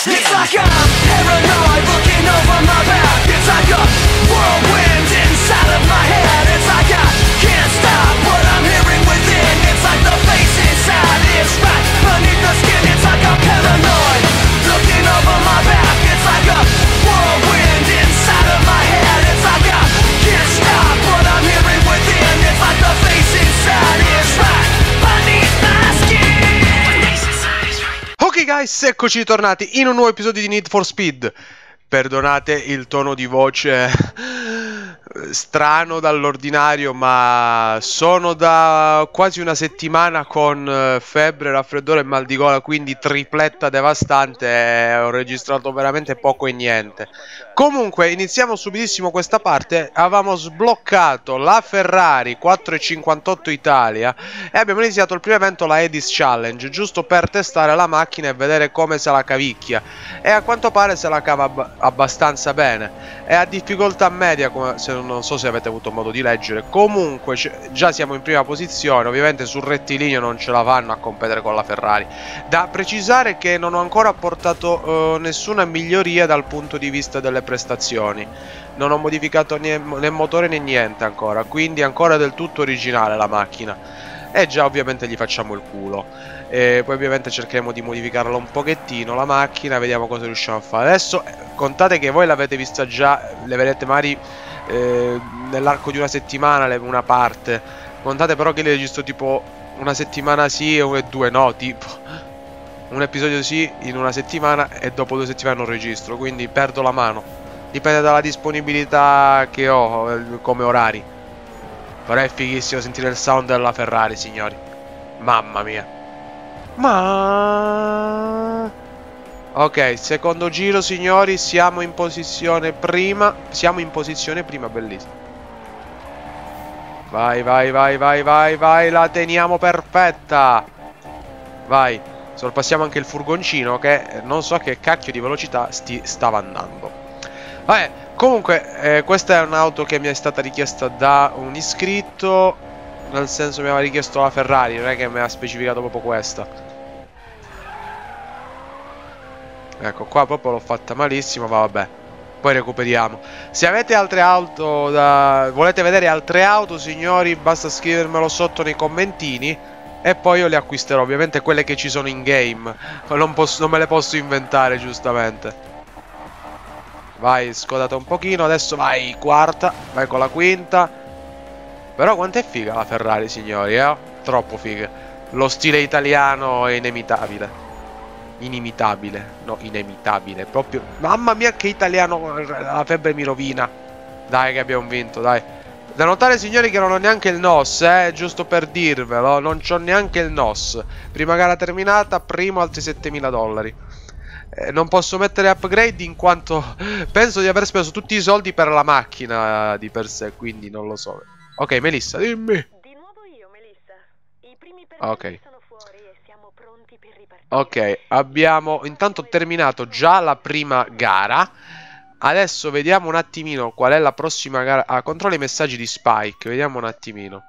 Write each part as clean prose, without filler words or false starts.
It's like I'm paranoid looking over my back. It's like a whirlwind inside of my head. It's like I can't stop what I'm hearing within. It's like the face inside is right beneath the skin. It's like I'm paranoid looking over my back. It's like a whirlwind inside of my head. It's like I can't stop what I'm hearing within. It's like the face inside is right beneath my skin. Ok guys, eccoci tornati in un nuovo episodio di Need for Speed. Perdonate il tono di voce strano dall'ordinario, ma sono da quasi una settimana con febbre, raffreddore e mal di gola, quindi tripletta devastante e ho registrato veramente poco e niente. Comunque iniziamo subitissimo questa parte. Avevamo sbloccato la Ferrari 458 Italia e abbiamo iniziato il primo evento, la Edis Challenge, giusto per testare la macchina e vedere come se la cavicchia, e a quanto pare se la cava abbastanza bene. È a difficoltà media, come se non so se avete avuto modo di leggere. Comunque già siamo in prima posizione. Ovviamente sul rettilineo non ce la fanno a competere con la Ferrari. Da precisare che non ho ancora portato nessuna miglioria dal punto di vista delle prestazioni. Non ho modificato né motore né niente ancora, quindi ancora del tutto originale la macchina. E già ovviamente gli facciamo il culo. E poi ovviamente cercheremo di modificarla un pochettino la macchina, vediamo cosa riusciamo a fare. Adesso contate che voi l'avete vista già, le vedete magari nell'arco di una settimana una parte. Contate però che le registro tipo una settimana sì e due no, tipo un episodio sì in una settimana e dopo 2 settimane non registro, quindi perdo la mano. Dipende dalla disponibilità che ho come orari. Però è fighissimo sentire il sound della Ferrari, signori. Mamma mia. Ok, secondo giro, signori, siamo in posizione prima. Bellissimo. Vai, vai, vai, vai, vai, vai. La teniamo perfetta. Vai. Sorpassiamo anche il furgoncino che non so a che cacchio di velocità stava andando. Vabbè, comunque questa è un'auto che mi è stata richiesta da un iscritto. Nel senso, mi aveva richiesto la Ferrari, non è che mi ha specificato proprio questa. Ecco, qua proprio l'ho fatta malissimo, ma vabbè. Poi recuperiamo. Se avete altre auto volete vedere altre auto, signori, basta scrivermelo sotto nei commentini e poi io le acquisterò. Ovviamente quelle che ci sono in game. Non me le posso inventare, giustamente. Vai, scodata un pochino. Adesso vai, quarta. Vai con la quinta. Però quanto è figa la Ferrari, signori, eh? Troppo figa. Lo stile italiano è inimitabile. Inimitabile. No, inimitabile. Proprio. Mamma mia che italiano. La febbre mi rovina. Dai che abbiamo vinto, dai. Da notare, signori, che non ho neanche il NOS, giusto per dirvelo. Non c'ho neanche il NOS. Prima gara terminata, primo altri $7.000. Non posso mettere upgrade in quanto penso di aver speso tutti i soldi per la macchina di per sé, quindi non lo so. Ok, Melissa, dimmi. Di nuovo io, Melissa. I primi permessi sono fuori e siamo pronti per ripartire. Ok, abbiamo intanto terminato già la prima gara. Adesso vediamo un attimino qual è la prossima gara. Ah, controlla i messaggi di Spike, vediamo un attimino.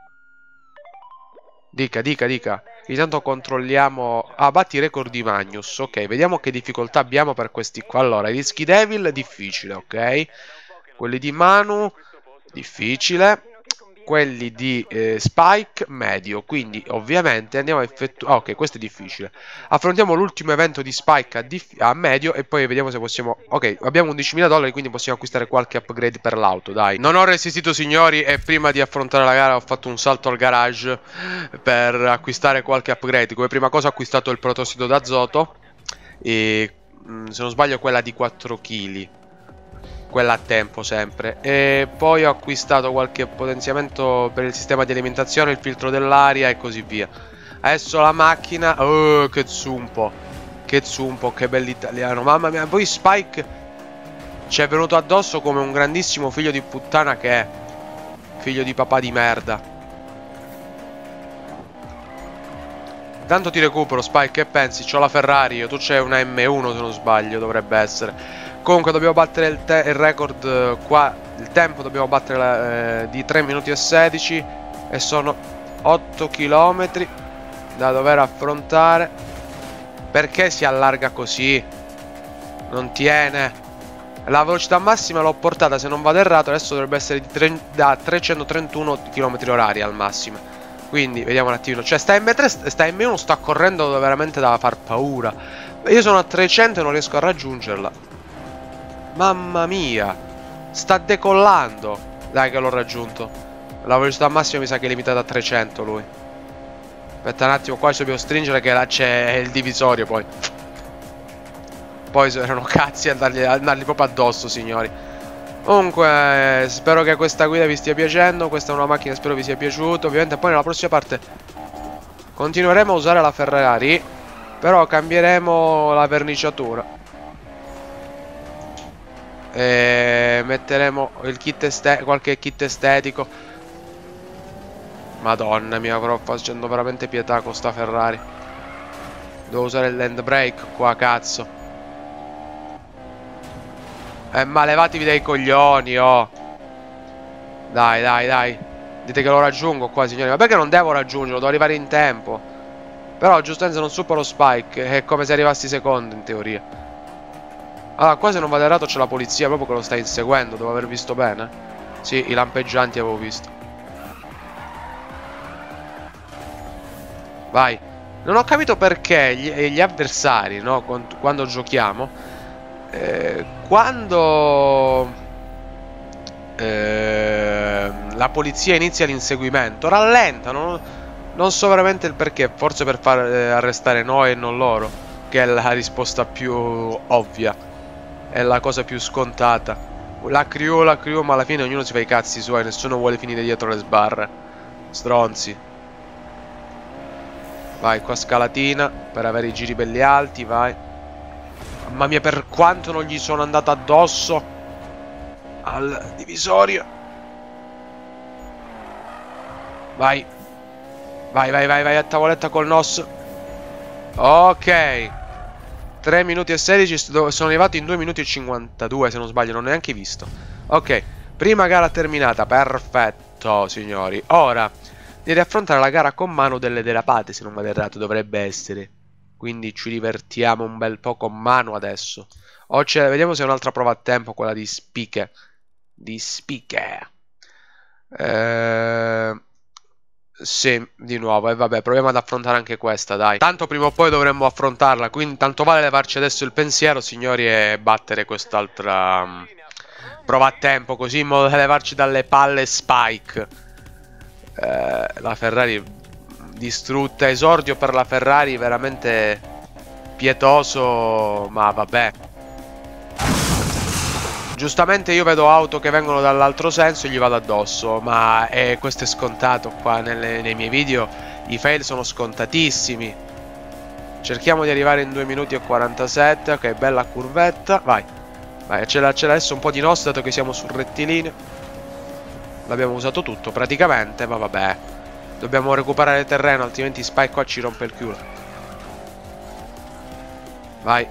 Dica. Intanto controlliamo. Ah, batti record di Magnus. Ok, vediamo che difficoltà abbiamo per questi qua. Allora, i Risky Devil, difficile, ok. Quelli di Manu, difficile. Quelli di Spike, medio. Quindi ovviamente andiamo a effettuare. Ok, questo è difficile. Affrontiamo l'ultimo evento di Spike a medio e poi vediamo se possiamo. Ok, abbiamo $11.000, quindi possiamo acquistare qualche upgrade per l'auto, dai. Non ho resistito, signori, e prima di affrontare la gara ho fatto un salto al garage per acquistare qualche upgrade. Come prima cosa ho acquistato il protossido d'azoto e se non sbaglio quella di 4 kg. Quella a tempo sempre. E poi ho acquistato qualche potenziamento per il sistema di alimentazione, il filtro dell'aria e così via. Adesso la macchina. Oh, che zumpo. Che zumpo, che bell'italiano. Mamma mia, poi Spike ci è venuto addosso come un grandissimo figlio di puttana che è. Figlio di papà di merda. Tanto ti recupero, Spike, che pensi? C'ho la Ferrari, io, tu c'hai una M1 se non sbaglio, dovrebbe essere. Comunque dobbiamo battere il record qua. Il tempo dobbiamo battere di 3 minuti e 16. E sono 8 km da dover affrontare. Perché si allarga così? Non tiene. La velocità massima l'ho portata, se non vado errato, adesso dovrebbe essere da 331 km/h al massimo. Quindi vediamo un attimino. Cioè sta M3, sta M1 sta correndo veramente da far paura. Io sono a 300 e non riesco a raggiungerla. Mamma mia. Sta decollando. Dai che l'ho raggiunto. La velocità massima mi sa che è limitata a 300 lui. Aspetta un attimo, qua ci dobbiamo stringere che là c'è il divisorio poi. Poi erano cazzi andargli proprio addosso, signori. Comunque, spero che questa guida vi stia piacendo. Questa è una macchina, spero vi sia piaciuta. Ovviamente poi nella prossima parte continueremo a usare la Ferrari, però cambieremo la verniciatura. E metteremo il kit qualche kit estetico. Madonna mia, però facendo veramente pietà con sta Ferrari. Devo usare il handbrake qua, cazzo. Ma levatevi dai coglioni, oh. Dai, dai, dai. Dite che lo raggiungo qua, signori. Ma perché non devo raggiungerlo? Devo arrivare in tempo. Però giustamente se non supero Spike è come se arrivassi secondo, in teoria. Allora, qua se non vado errato c'è la polizia proprio che lo sta inseguendo. Devo aver visto bene. Sì, i lampeggianti avevo visto. Vai. Non ho capito perché gli avversari, no? Quando giochiamo, quando la polizia inizia l'inseguimento, rallentano. Non so veramente il perché. Forse per far arrestare noi e non loro, che è la risposta più ovvia. È la cosa più scontata. La crew, ma alla fine ognuno si fa i cazzi suoi. Nessuno vuole finire dietro le sbarre. Stronzi. Vai, qua scalatina per avere i giri belli alti, vai. Mamma mia, per quanto non gli sono andato addosso al divisorio. Vai. Vai, vai, vai, vai a tavoletta col NOS. Ok. 3 minuti e 16. Sono arrivato in 2 minuti e 52, se non sbaglio, non ho neanche visto. Ok, prima gara terminata. Perfetto, signori. Ora devi affrontare la gara con mano delle derapate, se non vado errato, dovrebbe essere. Quindi ci divertiamo un bel po' con mano adesso. Vediamo se è un'altra prova a tempo, quella di Spike. Di Spike. Sì, di nuovo. E vabbè, proviamo ad affrontare anche questa, dai. Tanto prima o poi dovremmo affrontarla. Quindi tanto vale levarci adesso il pensiero, signori, e battere quest'altra prova a tempo, così in modo da levarci dalle palle Spike. La Ferrari distrutta, esordio per la Ferrari veramente pietoso, ma vabbè. Giustamente io vedo auto che vengono dall'altro senso e gli vado addosso, ma questo è scontato qua nei miei video. I fail sono scontatissimi. Cerchiamo di arrivare in 2 minuti e 47. Ok, bella curvetta, vai. Vai, c'è adesso un po' di nostro, dato che siamo sul rettilineo. L'abbiamo usato tutto praticamente, ma vabbè. Dobbiamo recuperare terreno, altrimenti Spike qua ci rompe il culo. Vai.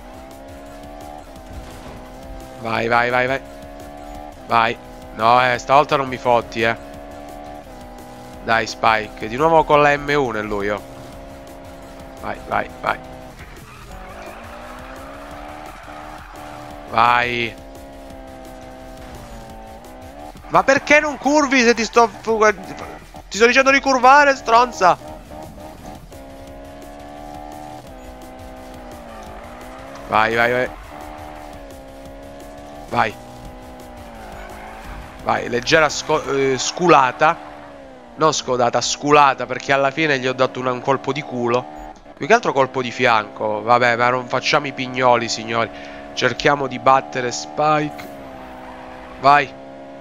Vai, vai, vai, vai. Vai. No, stavolta non mi fotti, Dai, Spike. Di nuovo con la M1 è lui, oh. Vai, vai, vai. Vai. Ma perché non curvi se ti sto... Ti sto dicendo di curvare, stronza! Vai, vai, vai. Vai. Vai, leggera sculata. Non scodata, sculata, perché alla fine gli ho dato un colpo di culo. Più che altro colpo di fianco. Vabbè, ma non facciamo i pignoli, signori. Cerchiamo di battere Spike. Vai.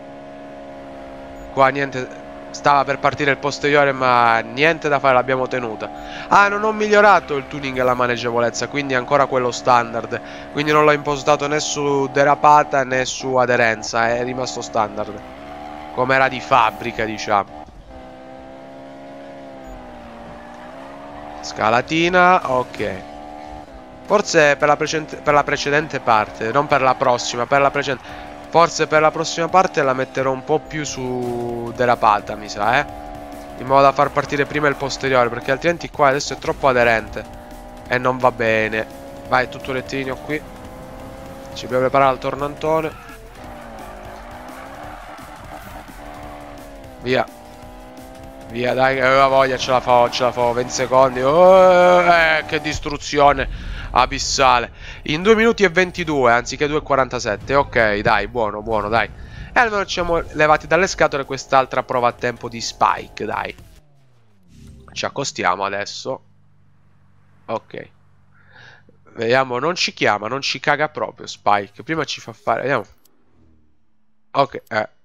Qua niente... Stava per partire il posteriore, ma niente da fare, l'abbiamo tenuta. Ah, non ho migliorato il tuning e la maneggevolezza, quindi ancora quello standard. Quindi non l'ho impostato né su derapata né su aderenza, è rimasto standard, come era di fabbrica, diciamo. Scalatina, ok. Forse per la precedente parte, non per la prossima, per la precedente. Forse per la prossima parte la metterò un po' più su derapata, mi sa, in modo da far partire prima il posteriore, perché altrimenti qua adesso è troppo aderente e non va bene. Vai, tutto rettilineo qui. Ci dobbiamo preparare al tornantone. Via. Via, dai, che aveva voglia, ce la fa, 20 secondi. Oh, che distruzione abissale. In 2 minuti e 22, anziché 2,47. Ok, dai, buono, buono, dai. E almeno ci siamo levati dalle scatole quest'altra prova a tempo di Spike, dai. Ci accostiamo adesso. Ok. Vediamo, non ci chiama, non ci caga proprio Spike. Prima ci fa fare, vediamo. Ok,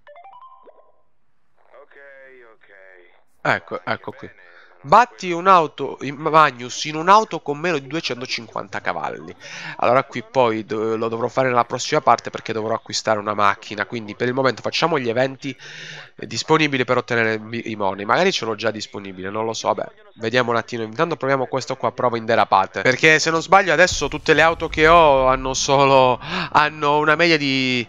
ecco qui. Batti un'auto Magnus in un'auto con meno di 250 cavalli. Allora qui poi lo dovrò fare nella prossima parte perché dovrò acquistare una macchina. Quindi per il momento facciamo gli eventi disponibili per ottenere i money. Magari ce l'ho già disponibile, non lo so. Vabbè, vediamo un attimo. Intanto proviamo questo qua, prova in derapate. Perché se non sbaglio adesso tutte le auto che ho hanno una media di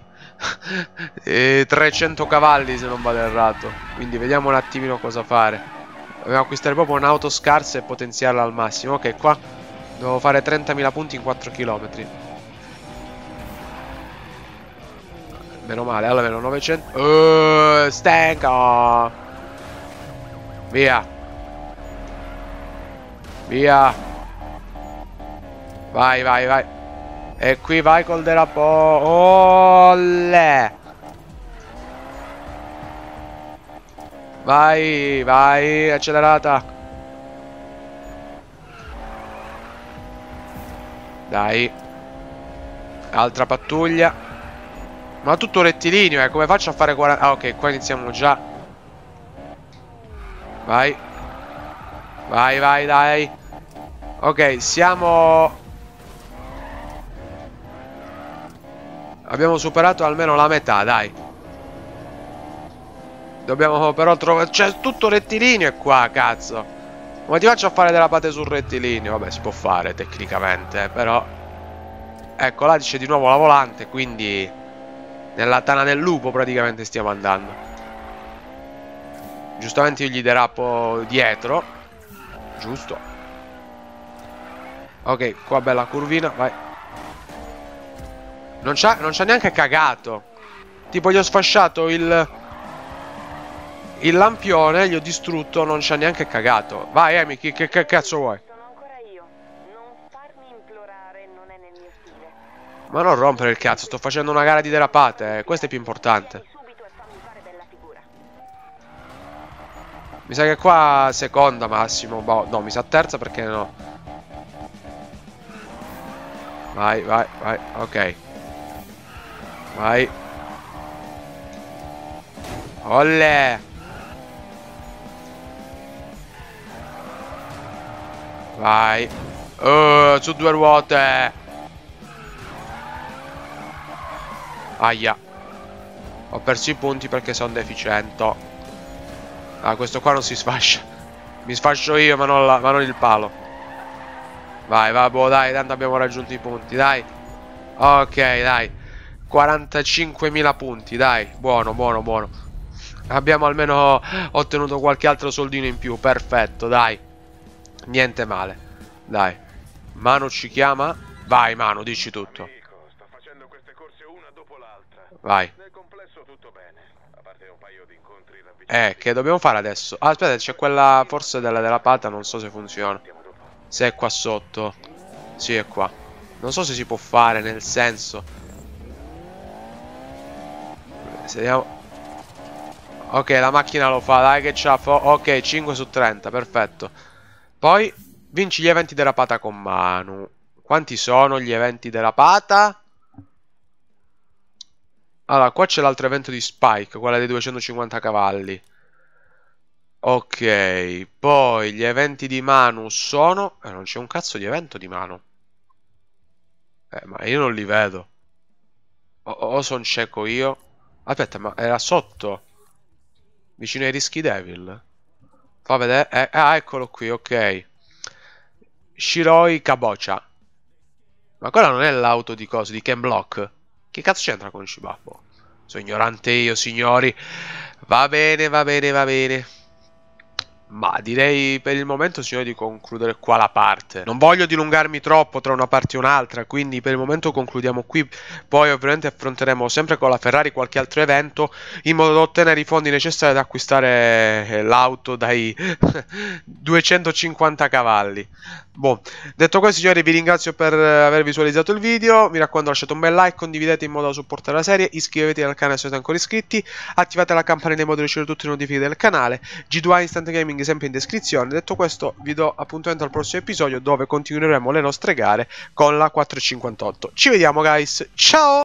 300 cavalli se non vado errato. Quindi vediamo un attimino cosa fare. Dobbiamo acquistare proprio un'auto scarsa e potenziarla al massimo. Ok, qua devo fare 30.000 punti in 4 km. Meno male, almeno 900. Stenka. Via. Via. Vai, vai, vai. E qui vai col derapo. Olle. Vai, vai, accelerata. Dai. Altra pattuglia. Ma tutto rettilineo, come faccio a fare 40... Ah, ok, qua iniziamo già. Vai. Vai, vai, dai. Ok, siamo... Abbiamo superato almeno la metà, dai. Dobbiamo però trovare... C'è tutto rettilineo qua, cazzo. Come ti faccio a fare derapate sul rettilineo? Vabbè, si può fare tecnicamente, però... Ecco, là c'è di nuovo la volante, quindi... Nella tana del lupo praticamente stiamo andando. Giustamente io gli derapo dietro. Giusto. Ok, qua bella curvina, vai. Non c'ha neanche cagato. Tipo gli ho sfasciato il lampione, gli ho distrutto, non ci ha neanche cagato. Vai Amy, che cazzo vuoi? Sono ancora io. Non farmi implorare, non è nel mio stile. Ma non rompere il cazzo, sto facendo una gara di derapate, questo è più importante. Subito e fammi fare bella figura. Mi sa che qua seconda massimo, boh, no, mi sa terza perché no. Vai, vai, vai, ok. Vai. Olle. Vai. Su 2 ruote. Aia. Ho perso i punti perché sono deficiente. Ah, questo qua non si sfascia. Mi sfascio io, ma non il palo. Vai, vabbè, dai, tanto abbiamo raggiunto i punti, dai. Ok, dai. 45.000 punti, dai. Buono, buono, buono. Abbiamo almeno ottenuto qualche altro soldino in più. Perfetto, dai. Niente male. Dai. Manu ci chiama? Vai, Manu, dici tutto. Sto facendo queste corse una dopo l'altra. Vai. Nel complesso tutto bene, a parte un paio di incontri ravvicinati. Che dobbiamo fare adesso? Ah, aspetta, c'è quella forse della pata, non so se funziona. Se è qua sotto. Sì, è qua. Non so se si può fare, nel senso... Vediamo. Ok, la macchina lo fa, dai che c'ha. Ok, 5 su 30, perfetto. Poi vinci gli eventi derapata con Manu. Quanti sono gli eventi derapata? Allora, qua c'è l'altro evento di Spike, quella dei 250 cavalli. Ok, poi gli eventi di Manu sono... non c'è un cazzo di evento di Manu. Ma io non li vedo. O sono cieco io. Aspetta, ma era sotto? Vicino ai rischi Devil? Fa vedere. Ah, eccolo qui, ok. Shiroi Kabocha. Ma quella non è l'auto di cosa? Di Ken Block? Che cazzo c'entra con Shibafo? Sono ignorante io, signori. Va bene, va bene, va bene. Ma direi per il momento, signori, di concludere qua la parte. Non voglio dilungarmi troppo tra una parte e un'altra, quindi per il momento concludiamo qui. Poi ovviamente affronteremo sempre con la Ferrari qualche altro evento, in modo da ottenere i fondi necessari ad acquistare l'auto dai 250 cavalli. Boh, detto questo, signori, vi ringrazio per aver visualizzato il video. Mi raccomando, lasciate un bel like, condividete in modo da supportare la serie, iscrivetevi al canale se siete ancora iscritti, attivate la campanella in modo da ricevere tutte le notifiche del canale. G2A Instant Gaming sempre in descrizione. Detto questo, vi do appuntamento al prossimo episodio, dove continueremo le nostre gare con la 458. Ci vediamo, guys, ciao!